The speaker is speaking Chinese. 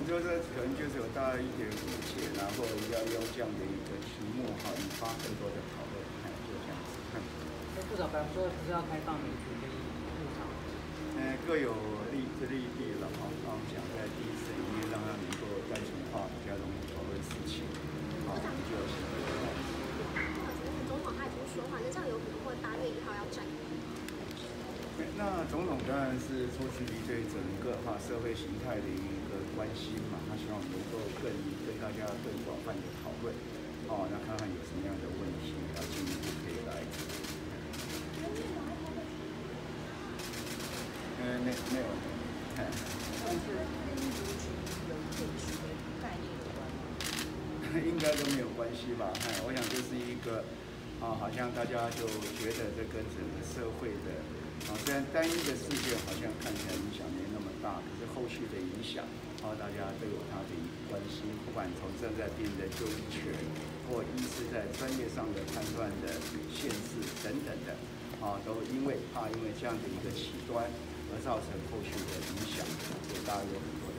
就是可能就是有大家一点误解，然后要用这样的一个题目哈，引发更多的讨论，就这样子。 部长本来说不是要开放民主跟入场， 各有利弊了哈。那我们想在第一次里面让它能够单纯化，比较容易讨论事情。好，我们就要总统他已经说话，那这样有可能会8月1号要展。 那总统当然是出自于对整个社会形态的一个关心嘛，他希望能够跟大家更广泛的讨论，那看看有什么样的问题进一步可以来。没有。但是跟族群有特殊的概念有关吗？应该都没有关系吧？我想这是一个好像大家就觉得这跟整个社会的。虽然单一的事件好像看起来影响没那么大，可是后续的影响，大家都有他的一个关心，不管从正在病人的就医权，或医师在专业上的判断的限制等等的，都因为这样的一个起端而造成后续的影响，所以大家有很多